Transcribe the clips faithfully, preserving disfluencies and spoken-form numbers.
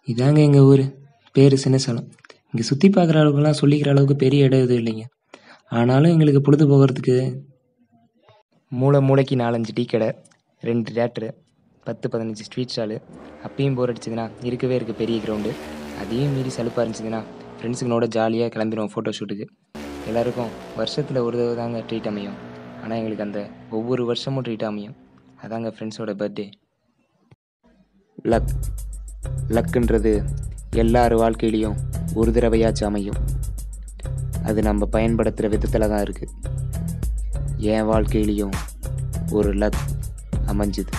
இதாங்க எங்கள் ஊர், பேர் சின்னசேலம். இங்கே சுற்றி பார்க்குற அளவுக்குலாம் சொல்லிக்கிற அளவுக்கு பெரிய இடம் எதுவும் இல்லைங்க. ஆனாலும் எங்களுக்கு பொழுது போகிறதுக்கு மூளை மூளைக்கு நாலஞ்சு டீ கடை, ரெண்டு தேட்டரு, பத்து பதினஞ்சு ஸ்ட்ரீட் ஸ்டாலு. அப்பயும் போர் அடிச்சதுன்னா இருக்கவே இருக்குது பெரிய கிரவுண்டு. அதையும் மீறி சலுப்பாக இருந்துச்சுன்னா ஃப்ரெண்ட்ஸுங்களோட ஜாலியாக கிளம்பிடுவோம் ஃபோட்டோ ஷூட்டுக்கு. எல்லாருக்கும் வருஷத்தில் ஒரு தடவை தாங்க ட்ரீட் அமையும். ஆனால் எங்களுக்கு அந்த ஒவ்வொரு வருஷமும் ட்ரீட் அமையும். அதாங்க ஃப்ரெண்ட்ஸோட பர்த்டே. லக் லக்குன்றது எல்லார் வாழ்க்கையிலையும் ஒரு தடவையாச்சும் அமையும். அது நம்ம பயன்படுத்துகிற விதத்தில் தான் இருக்குது. என் வாழ்க்கையிலையும் ஒரு லக் அமைஞ்சுது.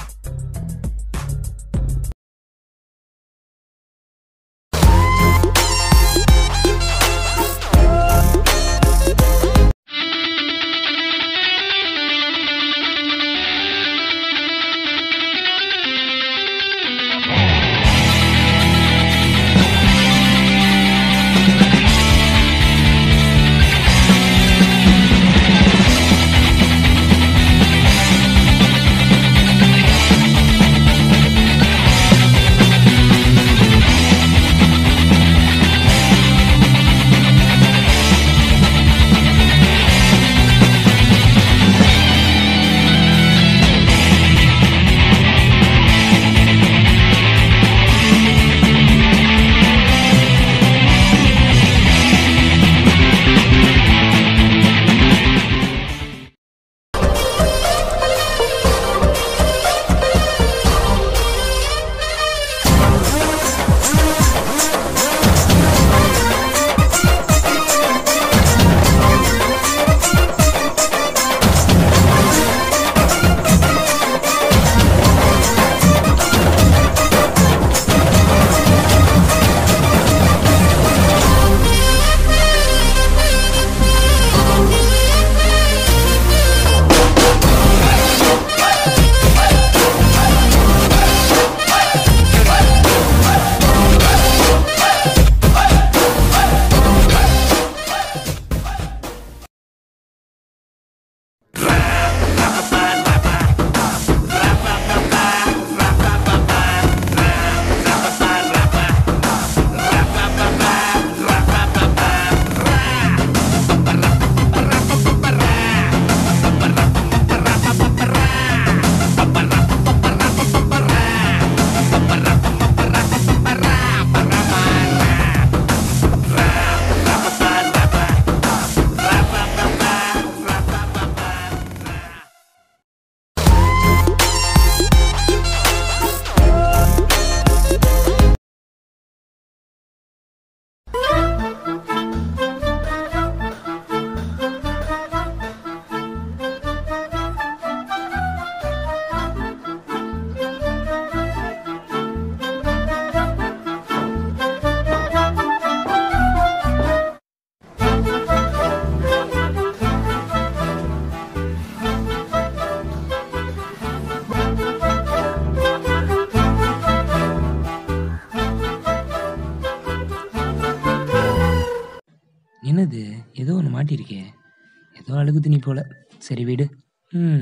என்னது ஏதோ ஒன்று மாட்டியிருக்கே, ஏதோ அழுகு துணி போல. சரி வீடு. ம்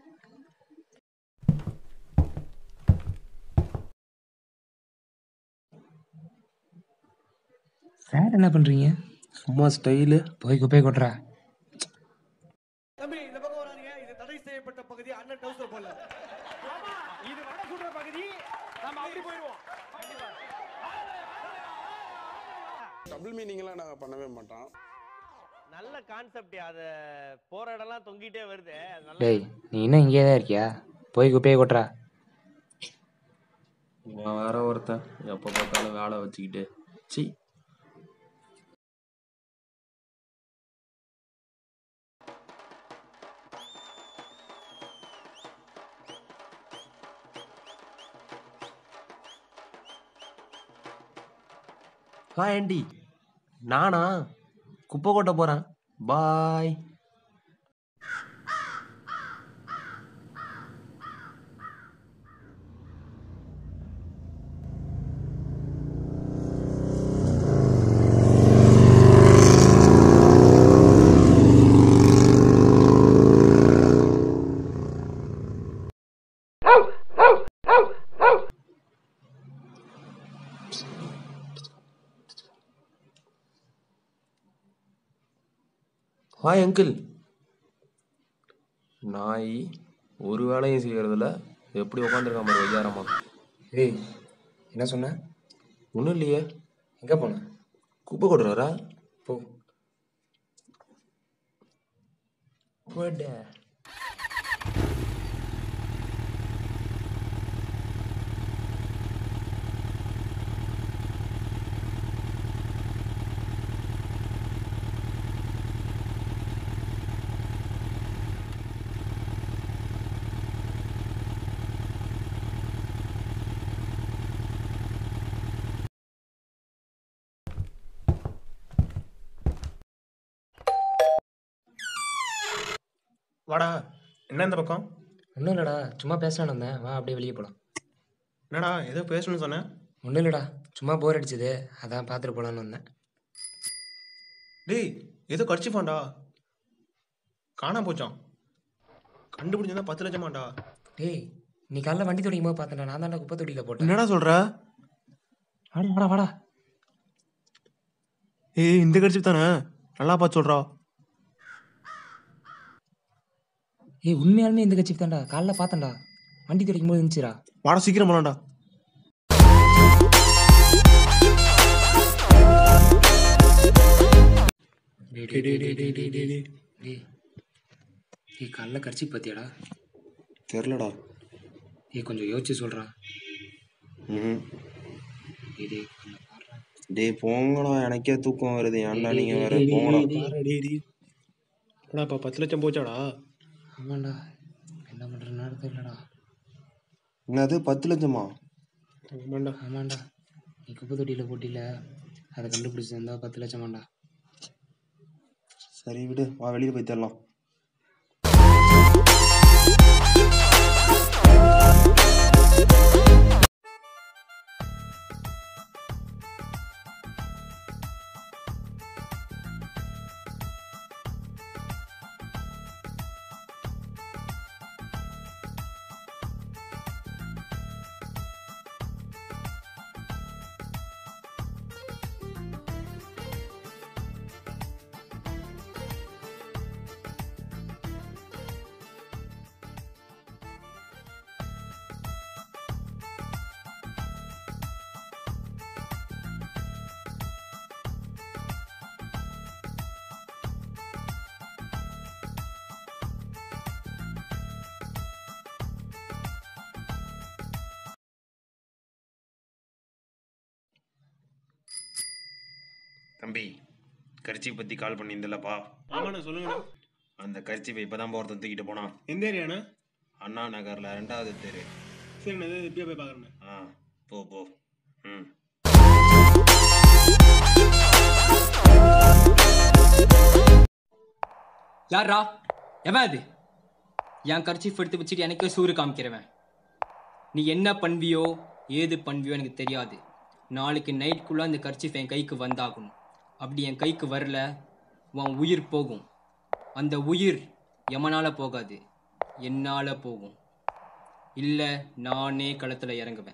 சார் என்ன பண்ணுறீங்க? சும்மா ஸ்டைலு. போய் குப்பையை கொட்டுறா. தம்பி இந்த பக்கம் வராதீங்க. இது தடை செய்யப்பட்ட பகுதி. அண்ணன் டவுசர் போடல. இது வட சுடுற பகுதி. நாம அப்படி போயிடுவோம். டபுள் மீனிங்லாம் நாங்கள் பண்ணவே மாட்டோம். நல்ல கான்செப்ட். அது போற இடம்லாம் தொங்கிட்டே வருது. டேய் நீ இன்னும் இங்கே தான் இருக்கியா? போய் குப்பையை கொட்டுறா. இவன் வேற ஒருத்தன் எப்போ பார்த்தாலும் வேலை வச்சுக்கிட்டு. சி ஹாய் ஆண்டி, நானா குப்பை கொட்ட போகிறேன். பாய். Thanks. Hi uncle. நாய் ஒரு வேலையும் செய்கிறதில்ல, எப்படி உட்காந்துருக்கான் பாரு வையாரமா. ஏய், என்ன சொன்ன? ஒன்றும் இல்லையே. எங்கே போன? குப்பை கொடுறாரா? போ. போட. வாடா, என்ன இந்த பக்கம்? ஒன்றும் இல்லைடா, சும்மா பேசலான்னு வந்தேன். வா அப்படியே வெளியே போகலாம். என்னடா ஏதோ பேசணும்னு சொன்னேன்? ஒன்றும் இல்லைடா, சும்மா போர் அடிச்சது, அதான் பார்த்துட்டு போகலான்னு வந்தேன். டேய், ஏதோ கடிச்சு போண்டா, காணாம போச்சான். கண்டுபிடிச்சா பத்து லட்சமாண்டா. டேய், நீ காலைல வண்டி துடிக்கும் போது பார்த்தேன்டா, நான் தான்டா குப்பை தொட்டியில் போட்டேன். என்னடா சொல்ற? வாடா வாடா வாடா. ஏய், இந்த கடிச்சு தானே, நல்லா பார்த்து சொல்றா. ஏய், உண்மையாலுமே இந்த கட்சி தான்டா, காலைல பார்த்தேன்டா, வண்டி துடிக்கும் போது இருந்துச்சுடா. வாடா சீக்கிரம் போலாம்டா. ஏய், காலைல கடிச்சி பார்த்தியாடா? தெரிலடா. ஏய், கொஞ்சம் யோசிச்சு சொல்கிறா. ம் டேய், டேய் போங்கடா, எனக்கே தூக்கம் வருது. ஏன்டா நீங்க வேற போங்கடா. என்னடாப்பா பத்து லட்சம் போச்சாடா? ஆமாண்டா, என்ன பண்ணுறேன்னு தெரியலடா. என்னது பத்து லட்சமா? ஆமாண்டா. ஆமாண்டா, நீ குப்பை தொட்டியில் போட்டியில் அதை கண்டுபிடிச்சிருந்தா பத்து லட்சமாண்டா. சரி விடு, வா வெளியே போய் தரலாம். தம்பி, கர்ச்சீஃப் பற்றி கால் பண்ணியிருந்தல்லப்பா. ஆமாண்ணா, சொல்லுங்கண்ணா. அந்த கர்ச்சீஃபை இப்போ தான் ஒருத்தன் தூக்கிட்டு போனான். எந்த ஏரியாண்ணா? அண்ணா நகரில் ரெண்டாவது தெரு. சரிண்ணா, இது இப்பயே போய் பார்க்குறேண்ணா. ஆ, போ போ. ம் யாரா எவன் அது? என் கர்ச்சீஃப் எடுத்து வச்சுட்டு எனக்கே சூறு காமிக்கிறவன். நீ என்ன பண்ணுவியோ ஏது பண்ணுவியோ எனக்கு தெரியாது. நாளைக்கு நைட்டுக்குள்ளே அந்த கர்ச்சீஃப் என் கைக்கு வந்தாகணும். அப்படி என் கைக்கு வரல, உன் உயிர் போகும். அந்த உயிர் எமனால் போகாது, என்னால் போகும். இல்லை நானே களத்தில் இறங்குவேன்.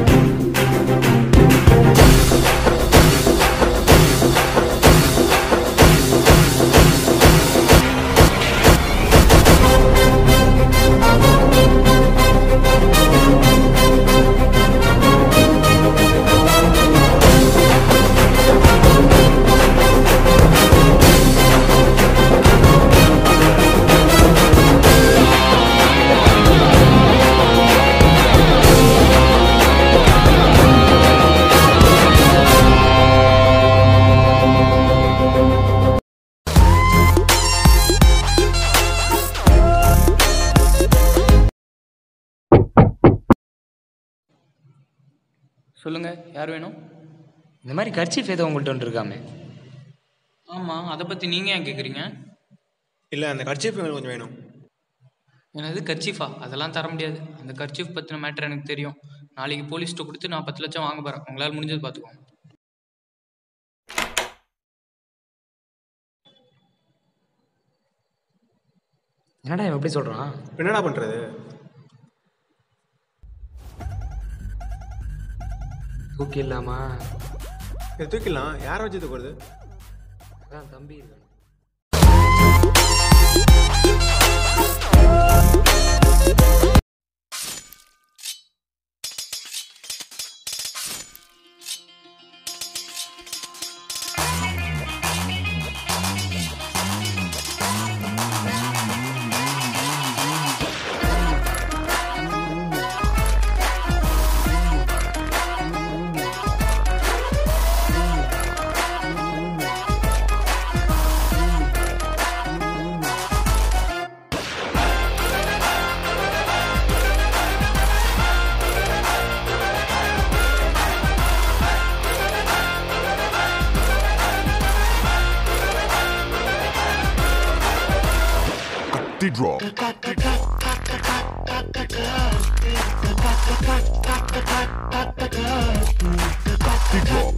சொல்லுங்கள், யார் வேணும்? இந்த மாதிரி கர்ச்சீஃப் ஏதோ உங்கள்கிட்ட ஒன்று இருக்காமே. ஆமாம், அதை பற்றி நீங்கள் ஏன் கேட்குறீங்க? இல்லை, அந்த கர்ச்சீஃப் எங்களுக்கு கொஞ்சம் வேணும். எனது கர்ச்சீஃபா? அதெல்லாம் தர முடியாது. அந்த கர்ச்சீஃப் பற்றின மேட்ரு எனக்கு தெரியும். நாளைக்கு போலீஸ்கிட்ட கொடுத்து நான் பத்து லட்சம் வாங்க போகிறேன். உங்களால் முடிஞ்சது பார்த்துக்கோங்க. என்னடா இவன் எப்படி சொல்கிறான்? என்னடா பண்ணுறது? தூக்கி இல்லாமா? இது தூக்கிடலாம். யாரை வச்சு தூக்குறது? அதான் தம்பி இருக்கான். Cockty drop. Cockty drop.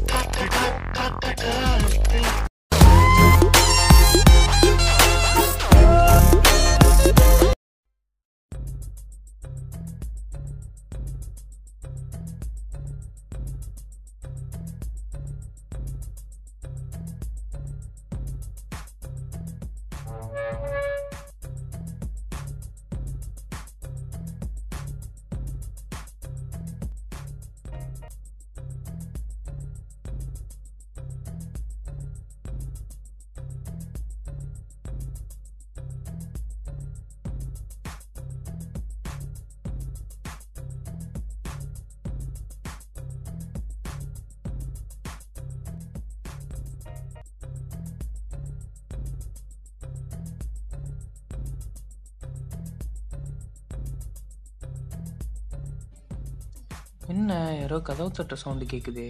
என்ன யாரோ கதவு தட்டுற சவுண்டு கேட்குது.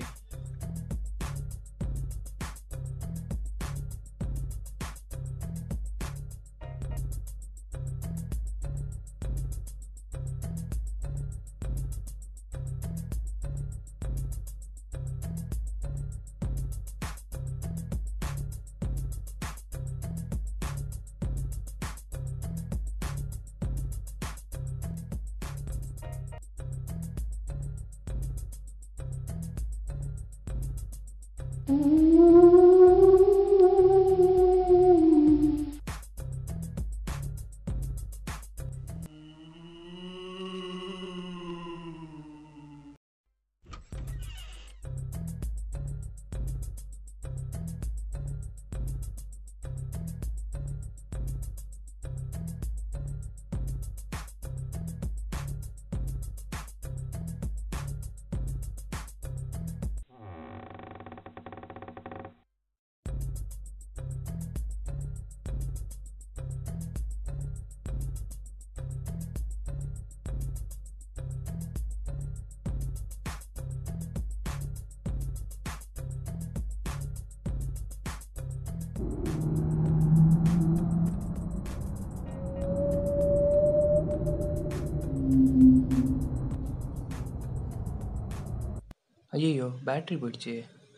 ஐயோ பேட்டரி போயிடுச்சு.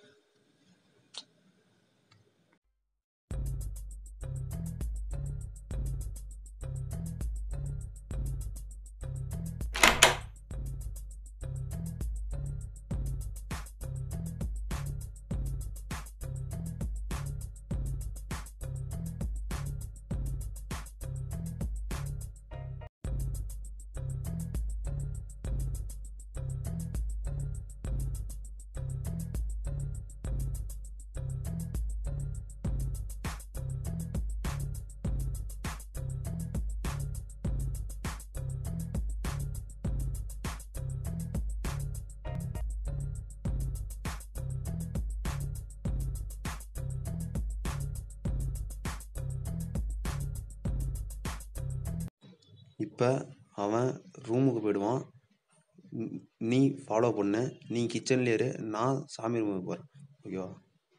இப்போ அவன் ரூமுக்கு போயிடுவான். நீ ஃபாலோ பண்ணு. நீ கிச்சன்லேயே இரு, நான் சாமி ரூமுக்கு போகிறேன். ஓகேவா?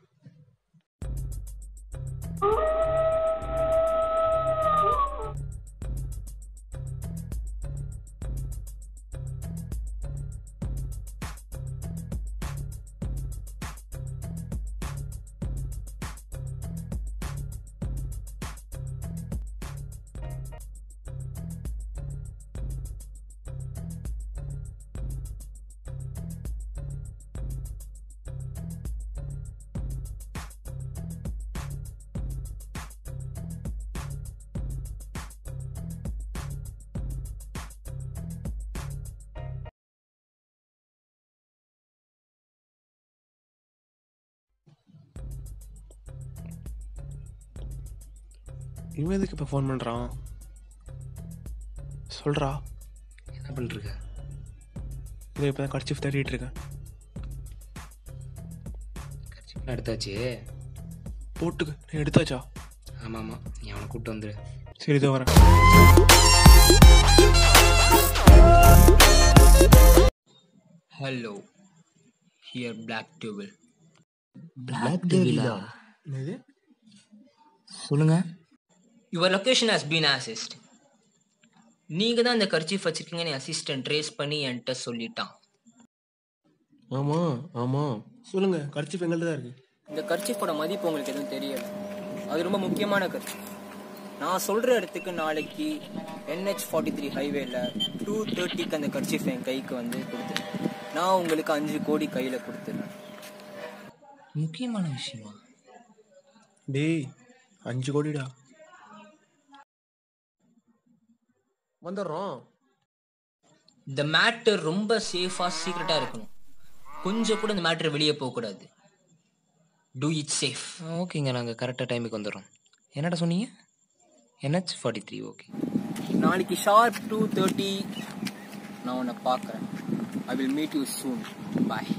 இவன் எதுக்கு இப்போ ஃபோன் பண்ணுறான்? சொல்கிறா. என்ன பண்ணிருக்க? இதை இப்போ தான் கர்ச்சீஃப் தேடிட்டு இருக்கேன். கர்ச்சீஃப்லாம் எடுத்தாச்சு. போட்டுக்கு நீ எடுத்தாச்சா? ஆமாம் ஆமாம், நீ அவனை கூப்பிட்டு வந்துடு. சரி இதோ வரேன். Hello, here black table. Black டெவிலா? என்னது? சொல்லுங்க. Your location has been assessed. நீங்கள் தான் இந்த கர்ச்சீஃப் வச்சுருக்கீங்கன்னு என் அசிஸ்டன்ட் ட்ரேஸ் பண்ணி என்கிட்ட சொல்லிட்டான். ஆமாம் ஆமாம். சொல்லுங்க, கர்ச்சீஃப் எங்கள்கிட்ட தான் இருக்கு. இந்த கர்ச்சீஃபோட மதிப்பு உங்களுக்கு எதுவும் தெரியல. அது ரொம்ப முக்கியமான கர்ச்சீஃப். நான் சொல்கிற இடத்துக்கு நாளைக்கு என்ஹெச் ஃபார்ட்டி த்ரீ ஹைவேல டூ தேர்ட்டிக்கு அந்த கர்ச்சீஃப் என் கைக்கு வந்து கொடுத்துருவேன். நான் உங்களுக்கு அஞ்சு கோடி கையில் கொடுத்துருவேன். முக்கியமான விஷயமா? டேய், அஞ்சு கோடிடா. வந்துடுறோம். இந்த மேட்டர் ரொம்ப சேஃபாக சீக்ரெட்டாக இருக்கணும். கொஞ்சம் கூட இந்த மேட்டர் வெளியே போகக்கூடாது. Do it safe. ஓகேங்க, நாங்கள் கரெக்டாக டைமுக்கு வந்துடுறோம். என்னடா சொன்னீங்க? NH forty three. ஓகே, நாளைக்கு ஷார்ப் டூ தேர்ட்டி நான் உன்னை பார்க்குறேன். I will meet you soon. Bye.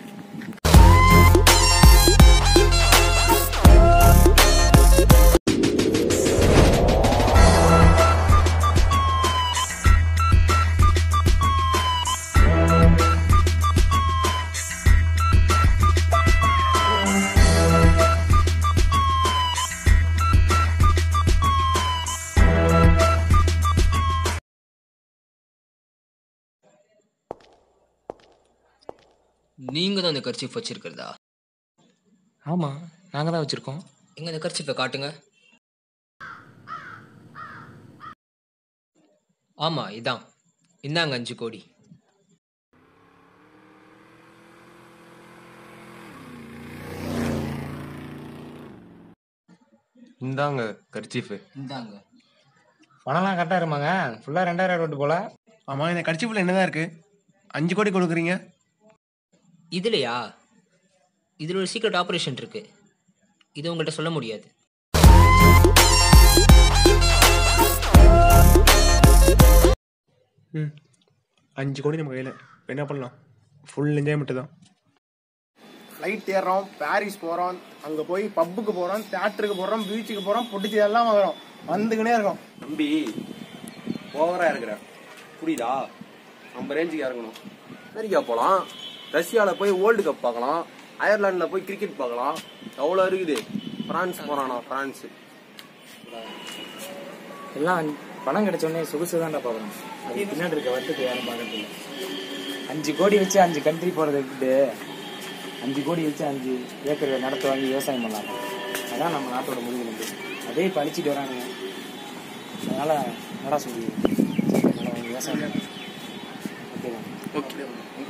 நீங்கள் தான் இந்த கர்ச்சீஃப் வச்சுருக்கிறதா? ஆமாம், நாங்கள் தான் வச்சுருக்கோம். எங்கே இந்த கர்ச்சீஃபை காட்டுங்க. ஆமாம், இதான். இந்தாங்க அஞ்சு கோடி. இந்தாங்க கர்ச்சீஃபு. இந்தாங்க. பணம்லாம் கரெக்டாக இருமாங்க. ஃபுல்லாக ரெண்டாயிரம் ரோட்டு போல். ஆமாம், இந்த கர்ச்சீஃபில் என்னதான் இருக்கு? அஞ்சு கோடி கொடுக்குறீங்க. இதுலையா? இதில் ஒரு சீக்ரெட் ஆப்ரேஷன் இருக்கு. இது உங்கள்கிட்ட சொல்ல முடியாது. ம், அஞ்சு கோடி நம்ம கையில். என்ன பண்ணலாம்? ஃபுல் என்ஜாய்மெண்ட்டு தான். ஃப்ளைட் ஏறுறோம், பாரிஸ் போகிறோம், அங்கே போய் பப்புக்கு போகிறோம், தியேட்டருக்கு போகிறோம், பீச்சுக்கு போகிறோம், பிடிச்சி எல்லாம் வரும். வந்துக்கினே இருக்கோம். தம்பி ஓவராக இருக்கிற புரியுதா? நம்ம ரேஞ்சுக்கு இறங்கணும். அமெரிக்கா போகலாம், ரஷ்யாவில் போய் வேர்ல்டு கப் பார்க்கலாம், அயர்லாண்டில் போய் கிரிக்கெட் பார்க்கலாம். எவ்வளோ இருக்குது. ஃப்ரான்ஸ் போகிறானா? ஃப்ரான்ஸு எல்லாம் பணம் கிடைச்சோடனே சொகுசு தான்டா பார்க்கணும். அது பின்னாடி இருக்க வரத்துக்கு யாரும் பார்க்கறது. அஞ்சு கோடி வச்சு அஞ்சு கண்ட்ரி போகிறத விட்டுட்டு அஞ்சு கோடி வச்சு அஞ்சு ஏக்கர் நடத்த வாங்கி விவசாயம் பண்ணலாம். அதான் நம்ம நாட்டோட முடிவு. அதே பழிச்சிட்டு வராங்க. அதனால் நடா சொல்லி விவசாயம் ஓகேவா? ஓகே.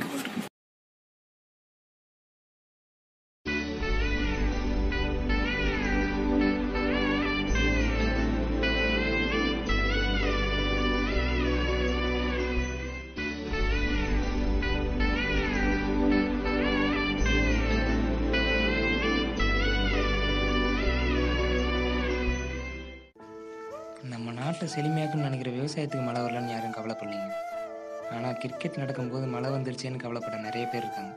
நம்ம நாட்டை செழுமையாக்குன்னு நினைக்கிற விவசாயத்துக்கு மழை வரலன்னு யாரும் கவலைப்படலைங்க. ஆனால் கிரிக்கெட் நடக்கும்போது மழை வந்துருச்சேன்னு கவலைப்பட நிறைய பேர் இருக்காங்க.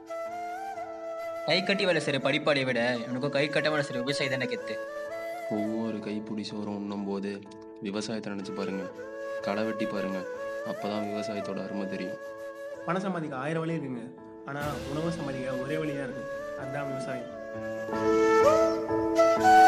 கை கட்டி வேலை செய்கிற படிப்பாளியை விட எனக்கும் கை கட்ட வேலை செய்கிற விவசாயி தானே கெத்து. ஒவ்வொரு கைப்பிடி சோறும் உண்ணும் போது விவசாயத்தை நினச்சி பாருங்கள், களை வெட்டி பாருங்கள். அப்போ தான் விவசாயத்தோட அருமை தெரியும். பணம் சம்பாதிக்க ஆயிரம் வழி இருக்குங்க, ஆனால் உணவு சம்பாதிக்க ஒரே வழி தான் இருக்குது. அதுதான் விவசாயம்.